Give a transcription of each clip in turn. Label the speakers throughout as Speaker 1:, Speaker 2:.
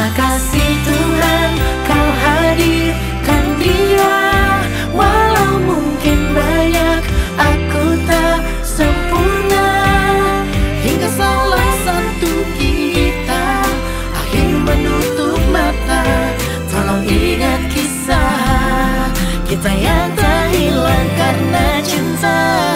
Speaker 1: kasih Tuhan kau hadirkan dia. Walau mungkin banyak aku tak sempurna, hingga salah satu kita akhir menutup mata. Tolong ingat kisah kita yang tak hilang karena cinta.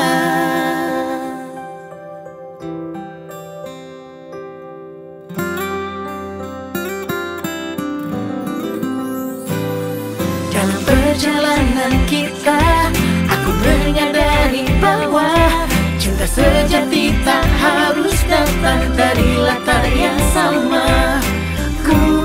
Speaker 1: Dalam perjalanan kita, aku menyadari bahwa cinta sejati tak harus datang dari latar yang sama. Ku